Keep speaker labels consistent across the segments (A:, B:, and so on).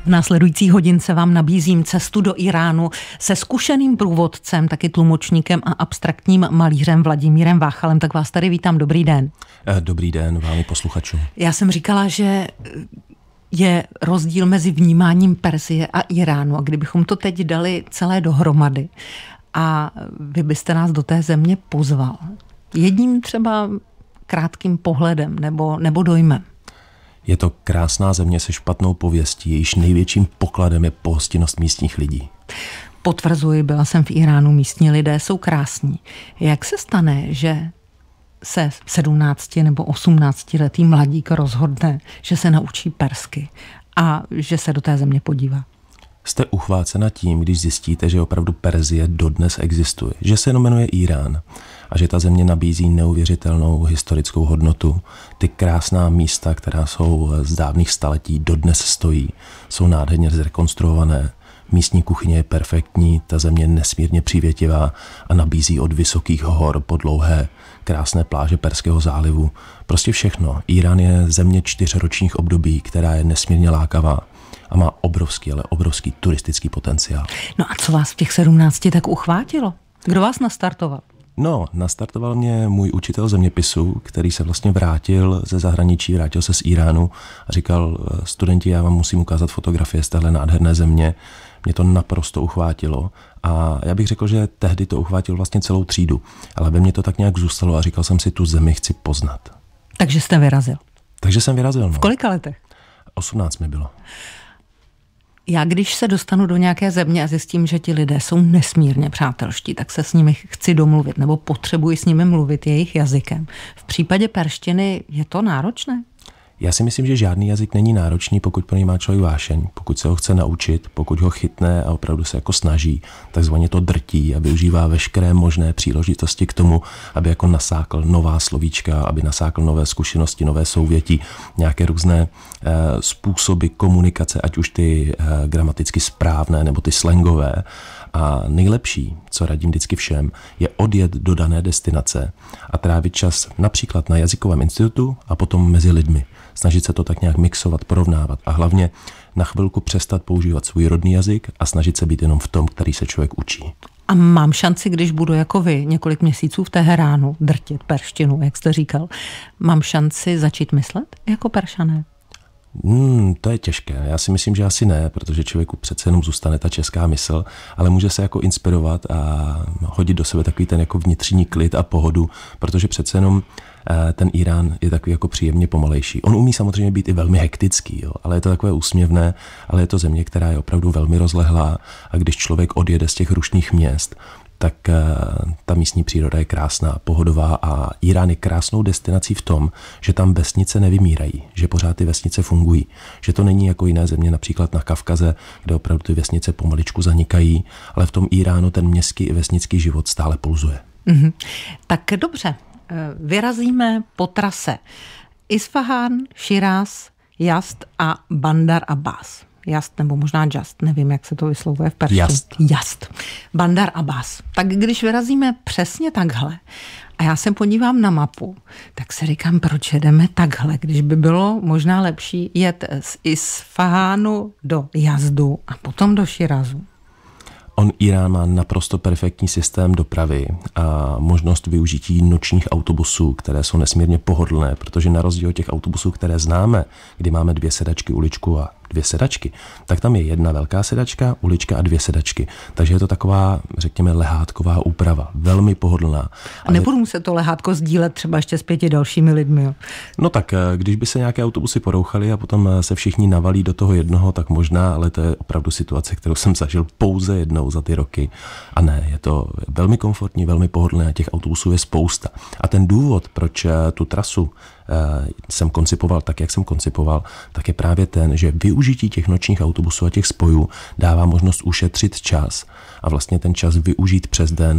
A: V následující hodince vám nabízím cestu do Íránu se zkušeným průvodcem, taky tlumočníkem a abstraktním malířem Vladimírem Váchalem. Tak vás tady vítám, dobrý den.
B: Dobrý den vám i posluchačům.
A: Já jsem říkala, že je rozdíl mezi vnímáním Persie a Íránu. A kdybychom to teď dali celé dohromady a vy byste nás do té země pozval jedním třeba krátkým pohledem nebo dojmem.
B: Je to krásná země se špatnou pověstí, jejíž největším pokladem je pohostinnost místních lidí.
A: Potvrzuji, byla jsem v Íránu, místní lidé jsou krásní. Jak se stane, že se 17 nebo 18letý mladík rozhodne, že se naučí persky a že se do té země podívá?
B: Jste uchvácena tím, když zjistíte, že opravdu Persie dodnes existuje, že se jmenuje Írán a že ta země nabízí neuvěřitelnou historickou hodnotu. Ty krásná místa, která jsou z dávných staletí, dodnes stojí, jsou nádherně zrekonstruované. Místní kuchyně je perfektní, ta země je nesmírně přívětivá a nabízí od vysokých hor po dlouhé krásné pláže Perského zálivu. Prostě všechno. Írán je země 4 ročních období, která je nesmírně lákavá a má obrovský, ale obrovský turistický potenciál.
A: No a co vás v těch 17 tak uchvátilo? Kdo vás nastartoval?
B: No, nastartoval mě můj učitel zeměpisu, který se vlastně vrátil ze zahraničí, vrátil se z Íránu a říkal: studenti, já vám musím ukázat fotografie z téhle nádherné země. Mě to naprosto uchvátilo a já bych řekl, že tehdy to uchvátilo vlastně celou třídu, ale ve mně to tak nějak zůstalo a říkal jsem si, tu zemi chci poznat.
A: Takže jste vyrazil?
B: Takže jsem vyrazil, no.
A: V kolika letech?
B: 18 mi bylo.
A: Já když se dostanu do nějaké země a zjistím, že ti lidé jsou nesmírně přátelští, tak se s nimi chci domluvit nebo potřebuji s nimi mluvit jejich jazykem. V případě perštiny je to náročné?
B: Já si myslím, že žádný jazyk není náročný, pokud pro něj má člověk vášeň, pokud se ho chce naučit, pokud ho chytne a opravdu se jako snaží, takzvaně to drtí a využívá veškeré možné příležitosti k tomu, aby jako nasákl nová slovíčka, aby nasákl nové zkušenosti, nové souvětí, nějaké různé způsoby komunikace, ať už ty gramaticky správné nebo ty slangové. A nejlepší, co radím vždycky všem, je odjet do dané destinace a trávit čas například na jazykovém institutu a potom mezi lidmi. Snažit se to tak nějak mixovat, porovnávat a hlavně na chvilku přestat používat svůj rodný jazyk a snažit se být jenom v tom, který se člověk učí.
A: A mám šanci, když budu jako vy několik měsíců v Teheránu drtit perštinu, jak jste říkal, mám šanci začít myslet jako Peršané?
B: To je těžké. Já si myslím, že asi ne, protože člověku přece jenom zůstane ta česká mysl, ale může se jako inspirovat a hodit do sebe takový ten jako vnitřní klid a pohodu, protože přece jenom ten Írán je takový jako příjemně pomalejší. On umí samozřejmě být i velmi hektický, jo, ale je to takové úsměvné, ale je to země, která je opravdu velmi rozlehlá a když člověk odjede z těch rušných měst, tak ta místní příroda je krásná, pohodová a Írán je krásnou destinací v tom, že tam vesnice nevymírají, že pořád ty vesnice fungují, že to není jako jiné země, například na Kavkaze, kde opravdu ty vesnice pomaličku zanikají, ale v tom Íránu ten městský i vesnický život stále pulzuje.
A: Tak dobře, vyrazíme po trase Isfahán, Širáz, Yazd a Bandar Abbas. Yazd nebo možná Just, nevím, jak se to vyslovuje v perštině. Yazd. Bandar Abbas. Tak když vyrazíme přesně takhle a já se podívám na mapu, tak si říkám, proč jedeme takhle, když by bylo možná lepší jet z Isfahánu do Yazdu a potom do Širázu.
B: Irán má naprosto perfektní systém dopravy a možnost využití nočních autobusů, které jsou nesmírně pohodlné, protože na rozdíl od těch autobusů, které známe, kdy máme 2 sedačky, uličku a 2 sedačky, tak tam je 1 velká sedačka, ulička a 2 sedačky. Takže je to taková, řekněme, lehátková úprava, velmi pohodlná.
A: A nebudu muset to lehátko sdílet třeba ještě s 5 dalšími lidmi, jo?
B: No tak, když by se nějaké autobusy porouchaly a potom se všichni navalí do toho jednoho, tak možná, ale to je opravdu situace, kterou jsem zažil pouze jednou za ty roky. A ne, je to velmi komfortní, velmi pohodlné a těch autobusů je spousta. A ten důvod, proč tu trasu jsem koncipoval tak, jak jsem koncipoval, tak je právě ten, že využití těch nočních autobusů a těch spojů dává možnost ušetřit čas a vlastně ten čas využít přes den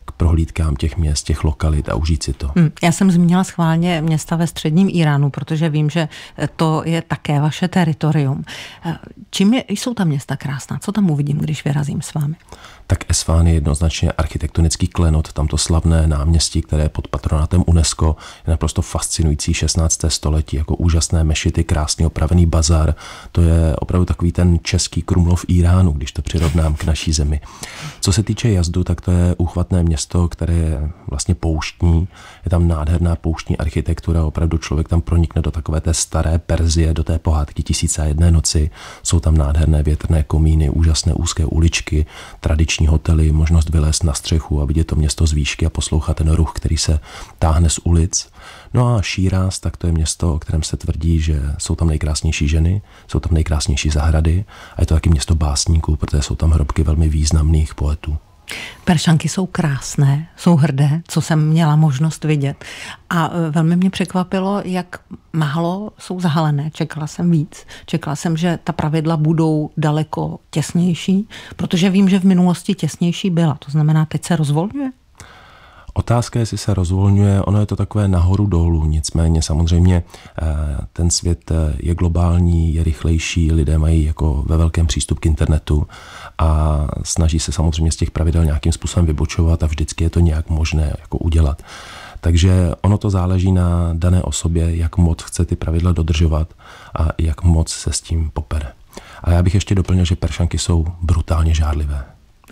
B: k prohlídkám těch měst, těch lokalit a užít si to.
A: Já jsem zmínila schválně města ve středním Iránu, protože vím, že to je také vaše teritorium. Čím jsou ta města krásná? Co tam uvidím, když vyrazím s vámi?
B: Tak Esfahán je jednoznačně architektonický klenot, tamto slavné náměstí, které je pod patronátem UNESCO, je naprosto fascinující 16. století, jako úžasné mešity, krásně opravený bazar. To je opravdu takový ten český Krumlov Iránu, když to přirovnám k naší zemi. Co se týče Jazdu, tak to je úchvatné město, které je vlastně pouštní. Je tam nádherná pouštní architektura, opravdu člověk tam pronikne do takové té staré Perzie, do té pohádky 1001 noci. Jsou tam nádherné větrné komíny, úžasné úzké uličky, tradiční hotely, možnost vylézt na střechu a vidět to město z výšky a poslouchat ten ruch, který se táhne z ulic. No a Šíráz, tak to je město, o kterém se tvrdí, že jsou tam nejkrásnější ženy, jsou tam nejkrásnější zahrady a je to taky město básníků, protože jsou tam hrobky velmi významných poetů.
A: Peršanky jsou krásné, jsou hrdé, co jsem měla možnost vidět. A velmi mě překvapilo, jak málo jsou zahalené. Čekala jsem víc. Čekala jsem, že ta pravidla budou daleko těsnější, protože vím, že v minulosti těsnější byla. To znamená, teď se rozvolňuje?
B: Otázka, jestli se rozvolňuje, ono je to takové nahoru dolů, nicméně samozřejmě ten svět je globální, je rychlejší, lidé mají jako ve velkém přístup k internetu a snaží se samozřejmě z těch pravidel nějakým způsobem vybočovat a vždycky je to nějak možné jako udělat. Takže ono to záleží na dané osobě, jak moc chce ty pravidla dodržovat a jak moc se s tím popere. A já bych ještě doplnil, že Peršanky jsou brutálně žárlivé.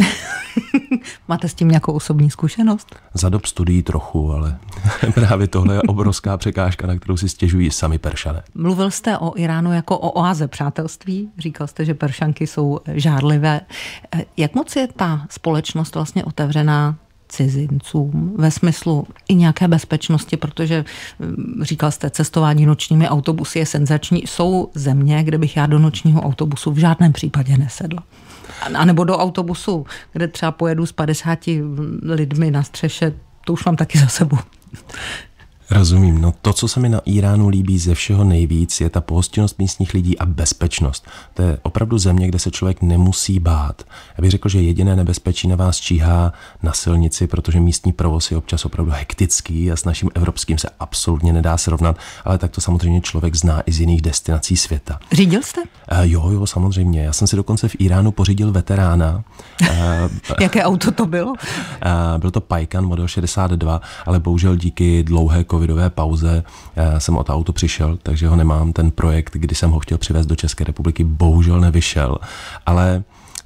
A: Máte s tím nějakou osobní zkušenost?
B: Za dob studií trochu, ale právě tohle je obrovská překážka, na kterou si stěžují sami Peršané.
A: Mluvil jste o Iránu jako o oáze přátelství. Říkal jste, že Peršanky jsou žárlivé. Jak moc je ta společnost vlastně otevřená cizincům ve smyslu i nějaké bezpečnosti, protože říkal jste, cestování nočními autobusy je senzační. Jsou země, kde bych já do nočního autobusu v žádném případě nesedla. A nebo do autobusu, kde třeba pojedu s 50 lidmi na střeše, to už mám taky za sebou.
B: Rozumím. No to, co se mi na Iránu líbí ze všeho nejvíc, je ta pohostinnost místních lidí a bezpečnost. To je opravdu země, kde se člověk nemusí bát. Já bych řekl, že jediné nebezpečí na vás číhá na silnici, protože místní provoz je občas opravdu hektický a s naším evropským se absolutně nedá srovnat, ale tak to samozřejmě člověk zná i z jiných destinací světa.
A: Řídil jste?
B: Jo, samozřejmě. Já jsem si dokonce v Iránu pořídil veterána.
A: Jaké auto to bylo?
B: Byl to Pajkan model 62, ale bohužel díky dlouhé covidové pauze jsem o to auto přišel, takže ho nemám. Ten projekt, kdy jsem ho chtěl přivést do České republiky, bohužel nevyšel. Ale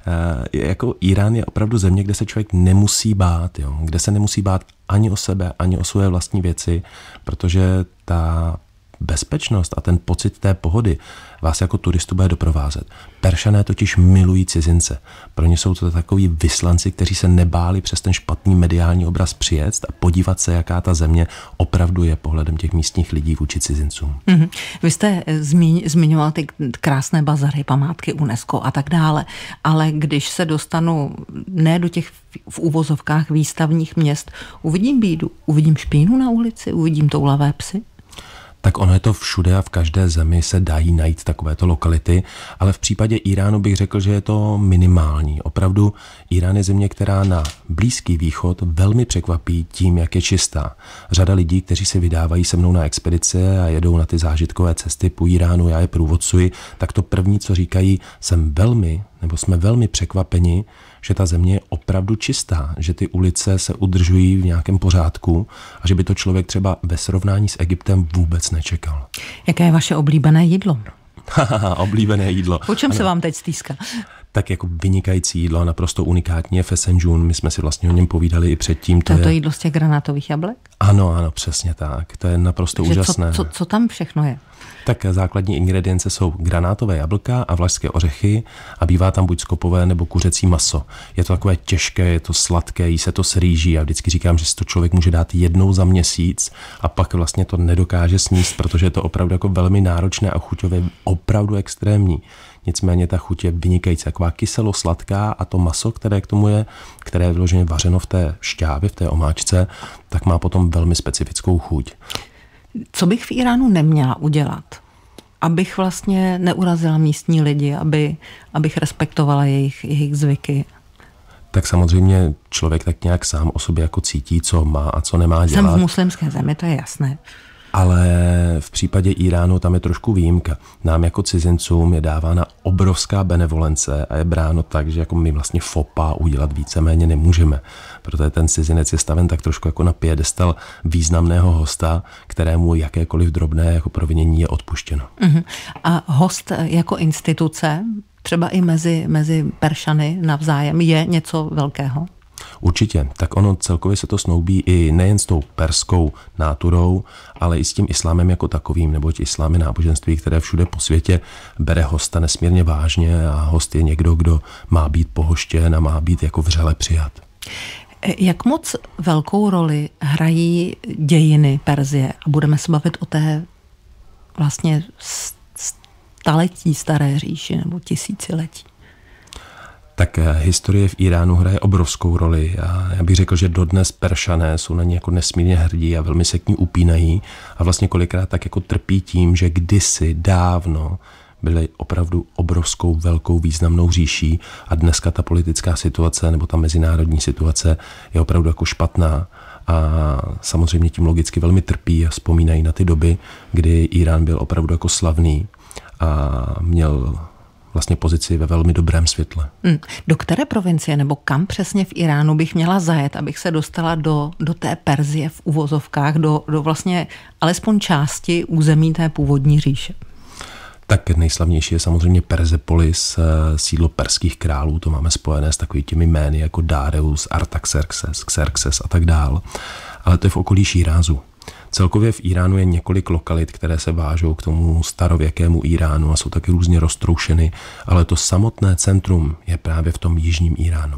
B: jako Irán je opravdu země, kde se člověk nemusí bát, jo? Kde se nemusí bát ani o sebe, ani o své vlastní věci, protože ta bezpečnost a ten pocit té pohody vás jako turistu bude doprovázet. Peršané totiž milují cizince. Pro ně jsou to takoví vyslanci, kteří se nebáli přes ten špatný mediální obraz přijet a podívat se, jaká ta země opravdu je pohledem těch místních lidí vůči cizincům.
A: Mm-hmm. Vy jste zmiňoval ty krásné bazary, památky UNESCO a tak dále, ale když se dostanu ne do těch v uvozovkách výstavních měst, uvidím bídu, uvidím špínu na ulici, uvidím toulavé psy?
B: Tak ono je to všude a v každé zemi se dají najít takovéto lokality, ale v případě Iránu bych řekl, že je to minimální. Opravdu Irán je země, která na Blízký východ velmi překvapí tím, jak je čistá. Řada lidí, kteří se vydávají se mnou na expedice a jedou na ty zážitkové cesty po Iránu, já je průvodcuji, tak to první, co říkají, jsme velmi překvapeni, že ta země je opravdu čistá, že ty ulice se udržují v nějakém pořádku a že by to člověk třeba ve srovnání s Egyptem vůbec nečekal.
A: Jaké je vaše oblíbené jídlo?
B: Oblíbené jídlo.
A: Po čem se vám teď stýská?
B: Tak jako vynikající jídlo, naprosto unikátní je fesenjun. My jsme si vlastně o něm povídali i předtím.
A: To je jídlo z těch granátových jablek?
B: Ano, přesně tak. To je naprosto úžasné.
A: Co tam všechno je?
B: Tak základní ingredience jsou granátové jablka a vlašské ořechy a bývá tam buď skopové nebo kuřecí maso. Je to takové těžké, je to sladké, jí se to s rýží. Já vždycky říkám, že si to člověk může dát jednou za měsíc a pak vlastně to nedokáže sníst, protože je to opravdu jako velmi náročné a chuťově opravdu extrémní. Nicméně ta chuť je vynikající, taková kyselo-sladká a to maso, které k tomu je, které je vyloženě vařeno v té šťávě, v té omáčce, tak má potom velmi specifickou chuť.
A: Co bych v Iránu neměla udělat, abych vlastně neurazila místní lidi, abych respektovala jejich zvyky?
B: Tak samozřejmě člověk tak nějak sám o sobě jako cítí, co má a co nemá dělat.
A: Jsem v muslimské zemi, to je jasné.
B: Ale v případě Iránu tam je trošku výjimka. Nám jako cizincům je dávána obrovská benevolence a je bráno tak, že jako my vlastně fopa udělat víceméně nemůžeme. Protože ten cizinec je staven tak trošku jako na piedestal významného hosta, kterému jakékoliv drobné jako provinění je odpuštěno.
A: A host jako instituce, třeba i mezi Peršany navzájem, je něco velkého?
B: Určitě. Tak ono celkově se to snoubí i nejen s tou perskou náturou, ale i s tím islámem jako takovým, neboť islám je náboženství, které všude po světě bere hosta nesmírně vážně a host je někdo, kdo má být pohoštěn a má být jako vřele přijat.
A: Jak moc velkou roli hrají dějiny Perzie? A budeme se bavit o té vlastně staletí staré říši nebo tisíciletí.
B: Tak historie v Iránu hraje obrovskou roli a já bych řekl, že dodnes Peršané jsou na ní jako nesmírně hrdí a velmi se k ní upínají a vlastně kolikrát tak jako trpí tím, že kdysi dávno byly opravdu obrovskou, velkou, významnou říší a dneska ta politická situace nebo ta mezinárodní situace je opravdu jako špatná a samozřejmě tím logicky velmi trpí a vzpomínají na ty doby, kdy Irán byl opravdu jako slavný a měl vlastně pozici ve velmi dobrém světle.
A: Do které provincie nebo kam přesně v Iránu bych měla zajet, abych se dostala do té Perzie v uvozovkách, do vlastně alespoň části území té původní říše?
B: Tak nejslavnější je samozřejmě Persepolis, sídlo perských králů, to máme spojené s takovými těmi jmény jako Dareus, Artaxerxes, Xerxes a tak dál. Ale to je v okolí Šírázu. Celkově v Iránu je několik lokalit, které se vážou k tomu starověkému Iránu a jsou taky různě roztroušeny, ale to samotné centrum je právě v tom jižním Iránu.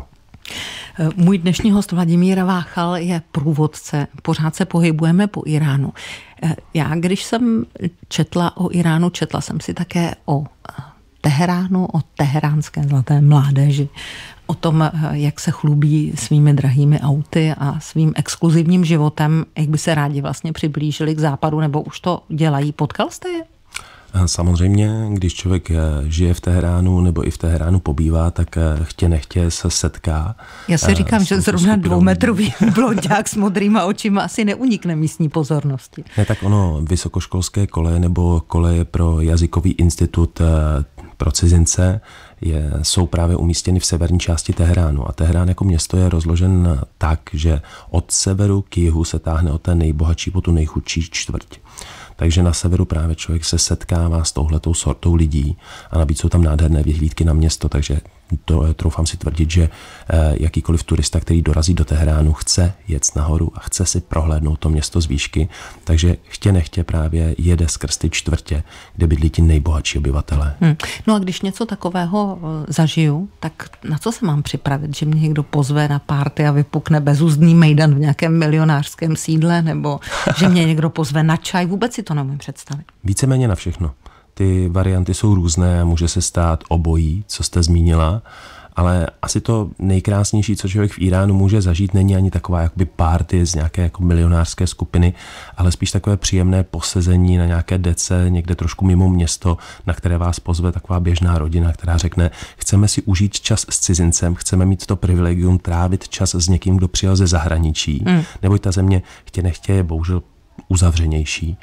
A: Můj dnešní host Vladimír Váchal je průvodce. Pořád se pohybujeme po Iránu. Já, když jsem četla o Iránu, četla jsem si také o Teheránu, o teheránské zlaté mládeži, o tom, jak se chlubí svými drahými auty a svým exkluzivním životem, jak by se rádi vlastně přiblížili k západu, nebo už to dělají. Potkal jste je?
B: Samozřejmě, když člověk žije v Teheránu nebo i v Teheránu pobývá, tak chtě nechtě se setká.
A: Já si říkám, že zrovna 2metrový blonďák s modrýma očima asi neunikne místní pozornosti.
B: Ne, tak ono vysokoškolské koleje nebo koleje pro jazykový institut pro cizince jsou právě umístěny v severní části Teheránu. A Teherán jako město je rozložen tak, že od severu k jihu se táhne od té nejbohatší po tu nejchudší čtvrť. Takže na severu právě člověk se setkává s touhletou sortou lidí a navíc jsou tam nádherné vyhlídky na město, takže troufám si tvrdit, že jakýkoliv turista, který dorazí do Teheránu, chce jet nahoru a chce si prohlédnout to město z výšky, takže chtě nechtě právě jede skrz ty čtvrtě, kde bydlí ti nejbohatší obyvatelé.
A: No a když něco takového zažiju, tak na co se mám připravit? Že mě někdo pozve na párty a vypukne bezúzdný mejdan v nějakém milionářském sídle, nebo že mě někdo pozve na čaj? Vůbec si to nemůžu představit.
B: Víceméně na všechno. Ty varianty jsou různé a může se stát obojí, co jste zmínila, ale asi to nejkrásnější, co člověk v Iránu může zažít, není ani taková jakoby party z nějaké jako milionářské skupiny, ale spíš takové příjemné posezení na nějaké dece, někde trošku mimo město, na které vás pozve taková běžná rodina, která řekne, chceme si užít čas s cizincem, chceme mít to privilegium trávit čas s někým, kdo přijel ze zahraničí, neboť ta země chtě nechtě je bohužel uzavřenější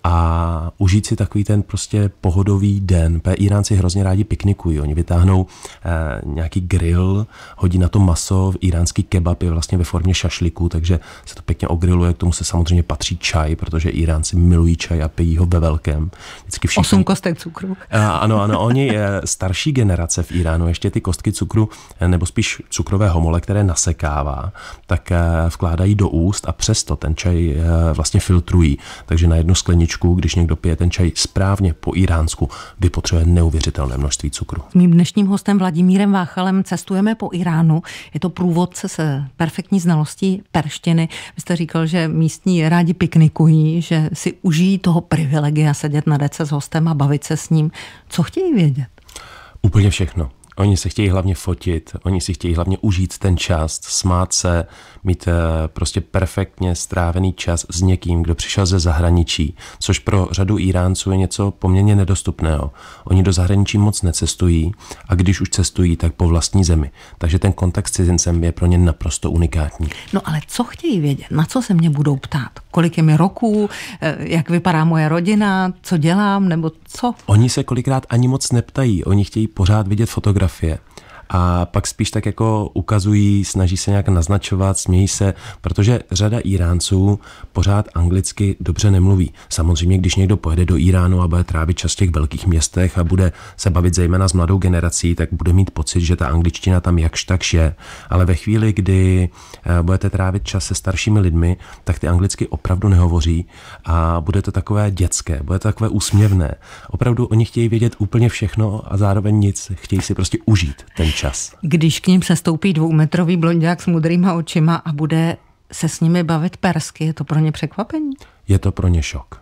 B: a užít si takový ten prostě pohodový den. Iránci hrozně rádi piknikují. Oni vytáhnou nějaký grill, hodí na to maso, iránský kebab je vlastně ve formě šašliku, takže se to pěkně ogriluje, k tomu se samozřejmě patří čaj, protože Iránci milují čaj a pijí ho ve velkém. Vždycky všichni...
A: 8 kostek cukru.
B: Ano, oni starší generace v Iránu ještě ty kostky cukru, nebo spíš cukrové homole, které nasekává, tak vkládají do úst a přesto ten čaj vlastně filtrují. Takže na jednu skleničku, když někdo pije ten čaj správně po iránsku, vypotřebuje neuvěřitelné množství cukru.
A: S mým dnešním hostem Vladimírem Váchalem cestujeme po Iránu. Je to průvodce se perfektní znalostí perštiny. Vy jste říkal, že místní rádi piknikují, že si užijí toho privilegia sedět na dece s hostem a bavit se s ním. Co chtějí vědět?
B: Úplně všechno. Oni se chtějí hlavně fotit, oni si chtějí hlavně užít ten čas, smát se, mít prostě perfektně strávený čas s někým, kdo přišel ze zahraničí, což pro řadu Iránců je něco poměrně nedostupného. Oni do zahraničí moc necestují a když už cestují, tak po vlastní zemi. Takže ten kontakt s cizincem je pro ně naprosto unikátní.
A: No ale co chtějí vědět? Na co se mě budou ptát? Kolik je mi roků? Jak vypadá moje rodina? Co dělám? Nebo co?
B: Oni se kolikrát ani moc neptají. Oni chtějí pořád vidět fotografie. A pak spíš tak jako ukazují, snaží se nějak naznačovat, smějí se, protože řada Iránců pořád anglicky dobře nemluví. Samozřejmě, když někdo pojede do Iránu a bude trávit čas v těch velkých městech a bude se bavit zejména s mladou generací, tak bude mít pocit, že ta angličtina tam jakž takž je. Ale ve chvíli, kdy budete trávit čas se staršími lidmi, tak ty anglicky opravdu nehovoří a bude to takové dětské, bude to takové úsměvné. Opravdu oni chtějí vědět úplně všechno a zároveň nic. Chtějí si prostě užít ten čas.
A: Když k ním sestoupí 2metrový blonďák s modrýma očima a bude se s nimi bavit persky, je to pro ně překvapení?
B: Je to pro ně šok.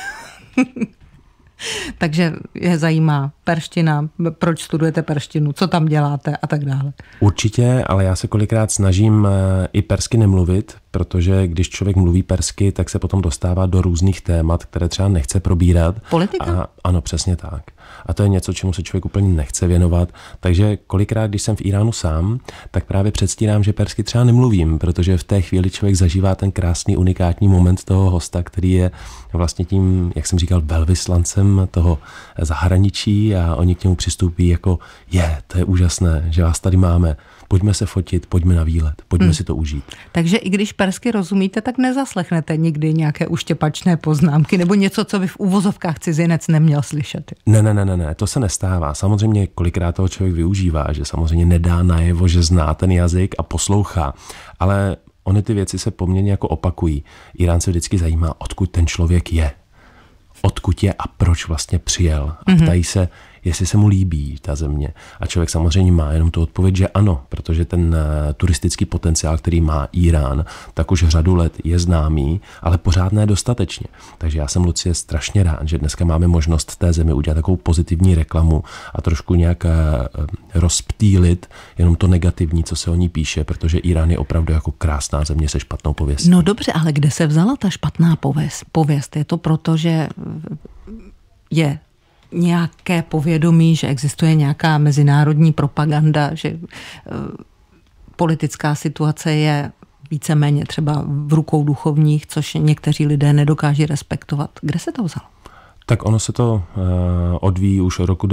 A: Takže je zajímá perština, proč studujete perštinu, co tam děláte a tak dále.
B: Určitě, ale já se kolikrát snažím i persky nemluvit, protože když člověk mluví persky, tak se potom dostává do různých témat, které třeba nechce probírat.
A: Politika?
B: Ano, přesně tak. A to je něco, čemu se člověk úplně nechce věnovat. Takže kolikrát, když jsem v Iránu sám, tak právě předstírám, že persky třeba nemluvím, protože v té chvíli člověk zažívá ten krásný, unikátní moment toho hosta, který je vlastně tím, jak jsem říkal, velvyslancem toho zahraničí a oni k němu přistoupí jako to je úžasné, že vás tady máme. Pojďme se fotit, pojďme na výlet, pojďme si to užít.
A: Takže i když persky rozumíte, tak nezaslechnete nikdy nějaké uštěpačné poznámky nebo něco, co by v uvozovkách cizinec neměl slyšet.
B: Ne, to se nestává. Samozřejmě kolikrát toho člověk využívá, že samozřejmě nedá najevo, že zná ten jazyk a poslouchá, ale ony ty věci se poměrně jako opakují. Iránce vždycky zajímá, odkud ten člověk je. Odkud je a proč vlastně přijel. A ptají se, jestli se mu líbí ta země. A člověk samozřejmě má jenom tu odpověď, že ano, protože ten turistický potenciál, který má Irán, tak už řadu let je známý, ale pořád ne dostatečně. Takže já jsem, Lucie, strašně rád, že dneska máme možnost té zemi udělat takovou pozitivní reklamu a trošku nějak rozptýlit jenom to negativní, co se o ní píše, protože Irán je opravdu jako krásná země se špatnou pověstí.
A: No dobře, ale kde se vzala ta špatná pověst? Je to proto, že je nějaké povědomí, že existuje nějaká mezinárodní propaganda, že politická situace je víceméně třeba v rukou duchovních, což někteří lidé nedokáží respektovat. Kde se to vzalo?
B: Tak ono se to odvíjí už od roku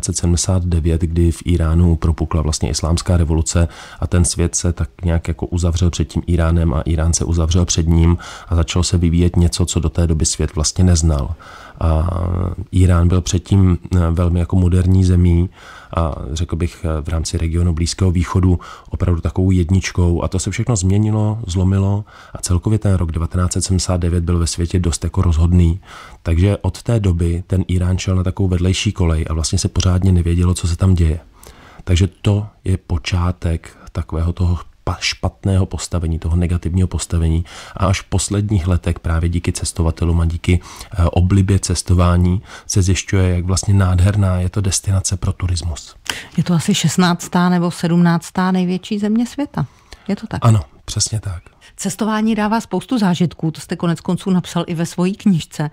B: 1979, kdy v Iránu propukla vlastně islámská revoluce a ten svět se tak nějak jako uzavřel před tím Iránem a Irán se uzavřel před ním a začalo se vyvíjet něco, co do té doby svět vlastně neznal. A Irán byl předtím velmi jako moderní zemí a řekl bych v rámci regionu Blízkého východu opravdu takovou jedničkou a to se všechno změnilo, zlomilo a celkově ten rok 1979 byl ve světě dost jako rozhodný. Takže od té doby ten Irán šel na takovou vedlejší kolej a vlastně se pořádně nevědělo, co se tam děje. Takže to je počátek takového toho špatného postavení, toho negativního postavení a až v posledních letech právě díky cestovatelům a díky oblibě cestování se zjišťuje, jak vlastně nádherná je to destinace pro turismus.
A: Je to asi 16. nebo 17. největší země světa. Je to tak?
B: Ano, přesně tak.
A: Cestování dává spoustu zážitků, to jste konec konců napsal i ve svojí knížce.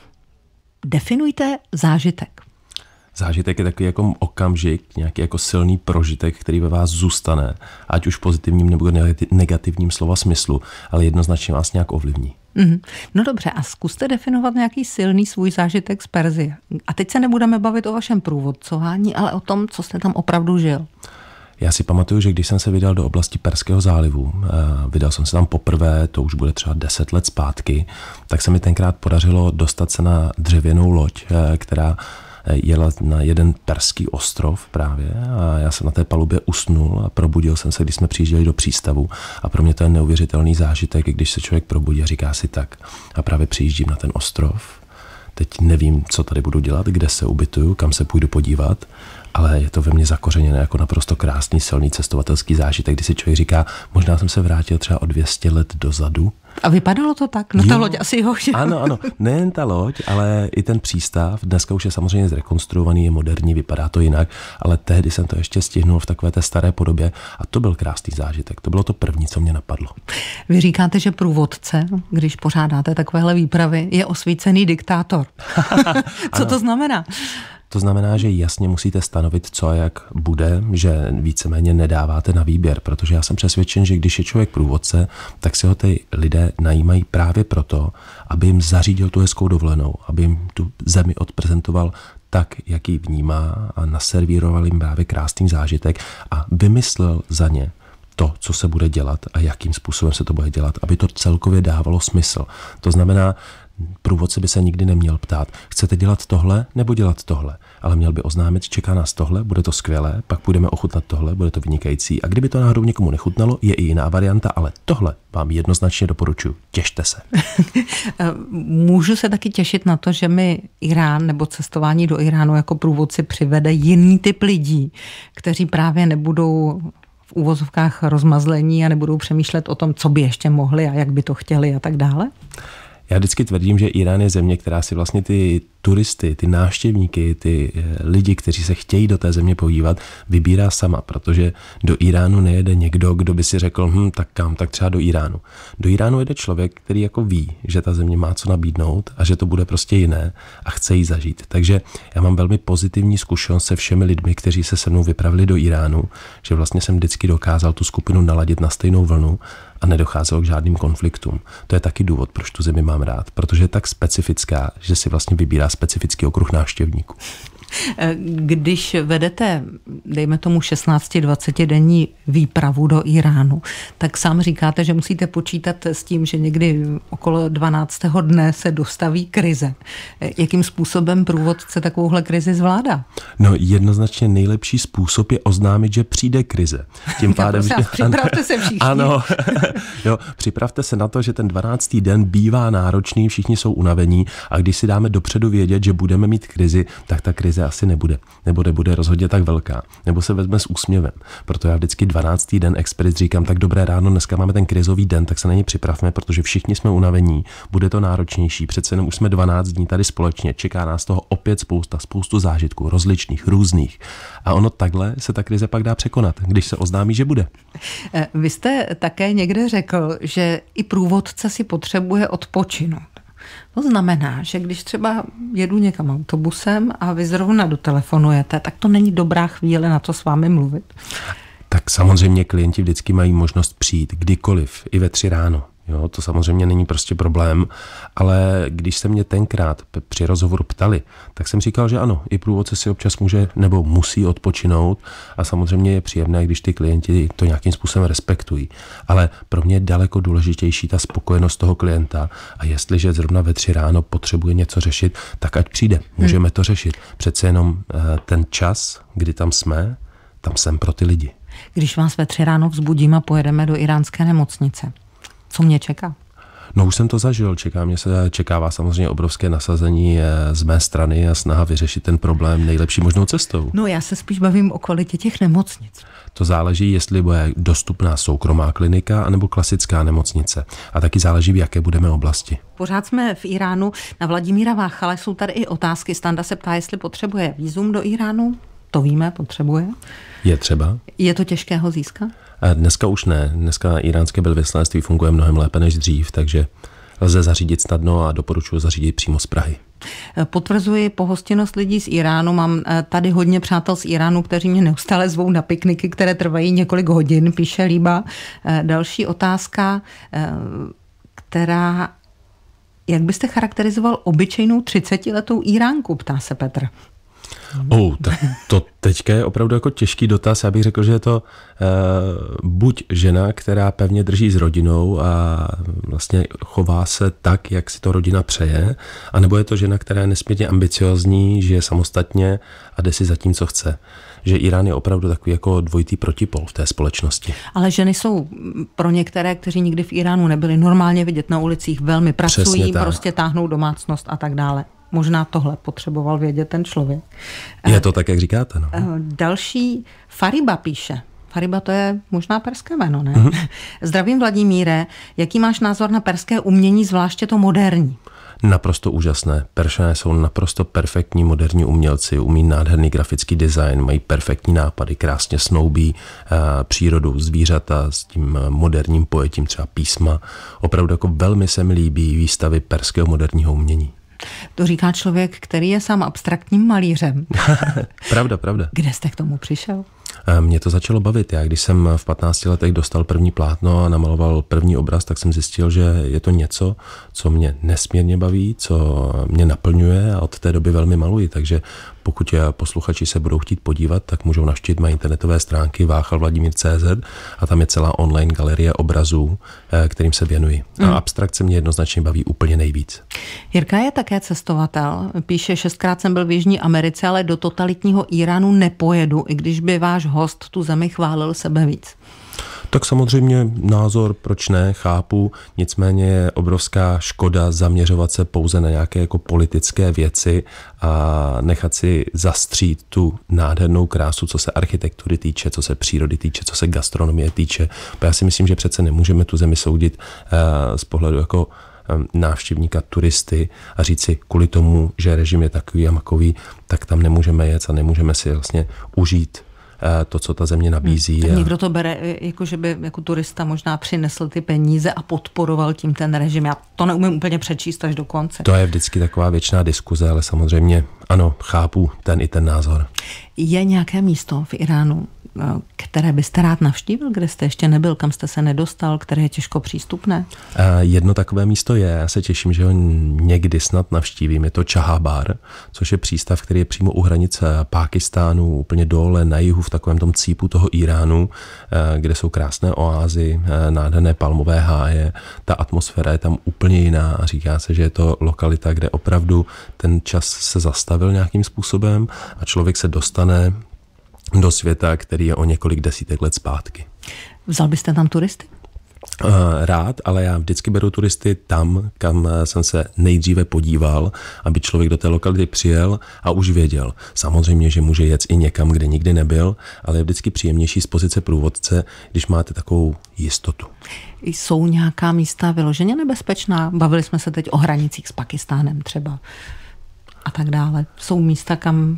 A: Definujte zážitek.
B: Zážitek je takový jako okamžik, nějaký jako silný prožitek, který ve vás zůstane, ať už v pozitivním nebo negativním slova smyslu, ale jednoznačně vás nějak ovlivní.
A: No dobře, a zkuste definovat nějaký silný svůj zážitek z Persie. A teď se nebudeme bavit o vašem průvodcování, ale o tom, co jste tam opravdu žil.
B: Já si pamatuju, že když jsem se vydal do oblasti Perského zálivu, vydal jsem se tam poprvé, to už bude třeba 10 let zpátky, tak se mi tenkrát podařilo dostat se na dřevěnou loď, která jela na jeden perský ostrov právě a já jsem na té palubě usnul a probudil jsem se, když jsme přijížděli do přístavu a pro mě to je neuvěřitelný zážitek, když se člověk probudí a říká si tak a právě přijíždím na ten ostrov, teď nevím, co tady budu dělat, kde se ubytuju, kam se půjdu podívat, ale je to ve mně zakořeněné jako naprosto krásný, silný cestovatelský zážitek, kdy si člověk říká, možná jsem se vrátil třeba o 200 let dozadu
A: A vypadalo to tak? No ta loď asi jo.
B: Ano, nejen ta loď, ale i ten přístav. Dneska už je samozřejmě zrekonstruovaný, je moderní, vypadá to jinak, ale tehdy jsem to ještě stihnul v takové té staré podobě a to byl krásný zážitek. To bylo to první, co mě napadlo.
A: Vy říkáte, že průvodce, když pořádáte takovéhle výpravy, je osvícený diktátor. Co to znamená?
B: To znamená, že jasně musíte stanovit, co a jak bude, že víceméně nedáváte na výběr, protože já jsem přesvědčen, že když je člověk průvodce, tak si ho ty lidé najímají právě proto, aby jim zařídil tu hezkou dovolenou, aby jim tu zemi odprezentoval tak, jak ji vnímá a naservíroval jim právě krásný zážitek a vymyslel za ně to, co se bude dělat a jakým způsobem se to bude dělat, aby to celkově dávalo smysl. To znamená, průvodce by se nikdy neměl ptát, chcete dělat tohle nebo dělat tohle, ale měl by oznámit, čeká nás tohle, bude to skvělé, pak půjdeme ochutnat tohle, bude to vynikající a kdyby to náhodou někomu nechutnalo, je i jiná varianta, ale tohle vám jednoznačně doporučuji, těšte se.
A: Můžu se taky těšit na to, že mi Irán nebo cestování do Iránu jako průvodci přivede jiný typ lidí, kteří právě nebudou v úvozovkách rozmazlení a nebudou přemýšlet o tom, co by ještě mohli a jak by to chtěli a tak dále?
B: Já vždycky tvrdím, že Irán je země, která si vlastně ty turisty, ty návštěvníky, ty lidi, kteří se chtějí do té země podívat, vybírá sama, protože do Iránu nejede někdo, kdo by si řekl, tak kam, tak třeba do Iránu. Do Iránu jede člověk, který jako ví, že ta země má co nabídnout a že to bude prostě jiné a chce jí zažít. Takže já mám velmi pozitivní zkušenost se všemi lidmi, kteří se se mnou vypravili do Iránu, že vlastně jsem vždycky dokázal tu skupinu naladit na stejnou vlnu a nedocházelo k žádným konfliktům. To je taky důvod, proč tu zemi mám rád, protože je tak specifická, že si vlastně vybírá specifický okruh návštěvníků.
A: Když vedete, dejme tomu 16-20 denní výpravu do Iránu, tak sám říkáte, že musíte počítat s tím, že někdy okolo 12. dne se dostaví krize. Jakým způsobem průvodce takovouhle krizi zvládá?
B: No jednoznačně nejlepší způsob je oznámit, že přijde krize. Tím pádem,
A: připravte se všichni.
B: Ano, jo, připravte se na to, že ten 12. den bývá náročný, všichni jsou unavení a když si dáme dopředu vědět, že budeme mít krizi, tak ta krize asi nebude. Nebo nebude rozhodně tak velká. Nebo se vezme s úsměvem. Proto já vždycky 12. den expedic říkám, tak dobré ráno, dneska máme ten krizový den, tak se na něj připravme, protože všichni jsme unavení, bude to náročnější. Přece jenom už jsme 12 dní tady společně, čeká nás toho opět spoustu zážitků, rozličných, různých. A ono takhle se ta krize pak dá překonat, když se oznámí, že bude.
A: Vy jste také někde řekl, že i průvodce si potřebuje odpočinout. To znamená, že když třeba jedu někam autobusem a vy zrovna dotelefonujete, tak to není dobrá chvíle na to s vámi mluvit.
B: Tak samozřejmě klienti vždycky mají možnost přijít kdykoliv, i ve 3 ráno. Jo, to samozřejmě není prostě problém, ale když se mě tenkrát při rozhovoru ptali, tak jsem říkal, že ano, i průvodce si občas může nebo musí odpočinout a samozřejmě je příjemné, když ty klienti to nějakým způsobem respektují. Ale pro mě je daleko důležitější ta spokojenost toho klienta a jestliže zrovna ve 3 ráno potřebuje něco řešit, tak ať přijde, můžeme to řešit. Přece jenom ten čas, kdy tam jsem pro ty lidi. Když
A: vás ve 3 ráno vzbudím a pojedeme do iránské nemocnice, co mě čeká?
B: No už jsem to zažil, čekává samozřejmě obrovské nasazení z mé strany a snaha vyřešit ten problém nejlepší možnou cestou.
A: No já se spíš bavím o kvalitě těch nemocnic.
B: To záleží, jestli bude dostupná soukromá klinika anebo klasická nemocnice. A taky záleží, v jaké budeme oblasti.
A: Pořád jsme v Iránu. Na Vladimíra Váchala jsou tady i otázky. Standa se ptá, jestli potřebuje vízum do Iránu. To víme, potřebuje.
B: Je třeba.
A: Je to těžké ho získat?
B: Dneska už ne. Dneska iránské velvyslanectví funguje mnohem lépe než dřív, takže lze zařídit snadno a doporučuji zařídit přímo z Prahy.
A: Potvrzuji pohostinnost lidí z Iránu. Mám tady hodně přátel z Iránu, kteří mě neustále zvou na pikniky, které trvají několik hodin, píše Líba. Další otázka, která... Jak byste charakterizoval obyčejnou 30letou Iránku, ptá se Petr.
B: Tak to teďka je opravdu jako těžký dotaz. Já bych řekl, že je to buď žena, která pevně drží s rodinou a vlastně chová se tak, jak si to rodina přeje, anebo je to žena, která je nesmírně ambiciozní, žije samostatně a jde si za tím, co chce. Že Irán je opravdu takový jako dvojitý protipol v té společnosti.
A: Ale ženy jsou pro některé, kteří nikdy v Iránu nebyli, normálně vidět na ulicích, velmi pracují, prostě táhnou domácnost a tak dále. Možná tohle potřeboval vědět ten člověk.
B: Je to tak, jak říkáte. No.
A: Další Fariba píše. Fariba, to je možná perské jméno, ne? Mm-hmm. Zdravím, Vladimíre. Jaký máš názor na perské umění, zvláště to moderní?
B: Naprosto úžasné. Peršané jsou naprosto perfektní moderní umělci, umí nádherný grafický design, mají perfektní nápady, krásně snoubí přírodu, zvířata s tím moderním pojetím třeba písma. Opravdu jako velmi se mi líbí výstavy perského moderního umění.
A: To říká člověk, který je sám abstraktním malířem.
B: Pravda.
A: Kde jste k tomu přišel?
B: Mě to začalo bavit. Já když jsem v 15 letech dostal první plátno a namaloval první obraz, tak jsem zjistil, že je to něco, co mě nesmírně baví, co mě naplňuje a od té doby velmi maluji. Takže pokud posluchači se budou chtít podívat, tak můžou navštívit mé internetové stránky váchalvladimír.cz a tam je celá online galerie obrazů, kterým se věnuji. A abstrakce mě jednoznačně baví úplně nejvíc.
A: Jirka je také cestovatel. Píše, 6krát jsem byl v Jižní Americe, ale do totalitního Iránu nepojedu, i když by váš host tu zemi chválil sebe víc.
B: Tak samozřejmě názor, proč ne, chápu, nicméně je obrovská škoda zaměřovat se pouze na nějaké jako politické věci a nechat si zastřít tu nádhernou krásu, co se architektury týče, co se přírody týče, co se gastronomie týče. Já si myslím, že přece nemůžeme tu zemi soudit z pohledu jako návštěvníka, turisty a říct si, kvůli tomu, že režim je takový a makový, tak tam nemůžeme jet a nemůžeme si vlastně užít to, co ta země nabízí.
A: Tak někdo to bere, jako že by jako turista možná přinesl ty peníze a podporoval tím ten režim. Já to neumím úplně přečíst až do konce.
B: To je vždycky taková věčná diskuze, ale samozřejmě ano, chápu ten i ten názor. Je
A: nějaké místo v Iránu, které byste rád navštívil, kde jste ještě nebyl, kam jste se nedostal, které je těžko přístupné?
B: Jedno takové místo je, já se těším, že ho někdy snad navštívím, je to Čahábár, což je přístav, který je přímo u hranice Pákistánu, úplně dole na jihu v takovém tom cípu toho Iránu, kde jsou krásné oázy, nádherné palmové háje, ta atmosféra je tam úplně jiná a říká se, že je to lokalita, kde opravdu ten čas se zastavil nějakým způsobem a člověk se dostane do světa, který je o několik desítek let zpátky.
A: Vzal byste tam turisty?
B: Rád, ale já vždycky beru turisty tam, kam jsem se nejdříve podíval, aby člověk do té lokality přijel a už věděl. Samozřejmě, že může jet i někam, kde nikdy nebyl, ale je vždycky příjemnější z pozice průvodce, když máte takovou jistotu.
A: Jsou nějaká místa vyloženě nebezpečná? Bavili jsme se teď o hranicích s Pakistánem třeba a tak dále. Jsou místa, kam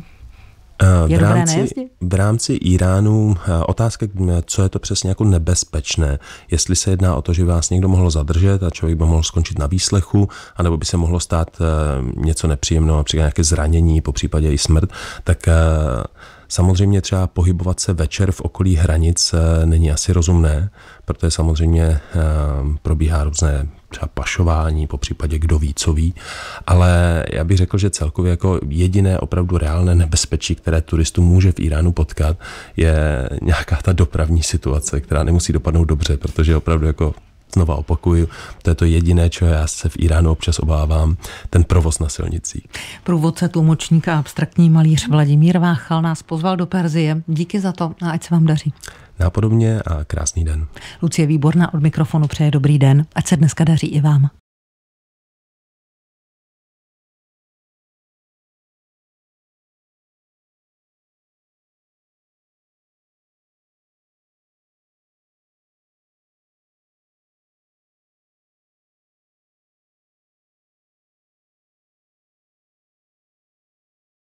B: v rámci Iránu otázka, co je to přesně jako nebezpečné. Jestli se jedná o to, že vás někdo mohl zadržet a člověk by mohl skončit na výslechu, anebo by se mohlo stát něco nepříjemného, například nějaké zranění, popřípadě i smrt, tak samozřejmě třeba pohybovat se večer v okolí hranic není asi rozumné, protože samozřejmě probíhá různé třeba pašování, popřípadě kdo ví, co ví, ale já bych řekl, že celkově jako jediné opravdu reálné nebezpečí, které turistů může v Iránu potkat, je nějaká ta dopravní situace, která nemusí dopadnout dobře, protože opravdu jako znova opakuju, to je to jediné, čeho já se v Iránu občas obávám, ten provoz na silnicích.
A: Průvodce, tlumočník a abstraktní malíř Vladimír Váchal nás pozval do Persie. Díky za to a ať se vám daří.
B: Nápodobně a krásný den.
A: Lucie Výborná od mikrofonu přeje dobrý den, ať se dneska daří i vám.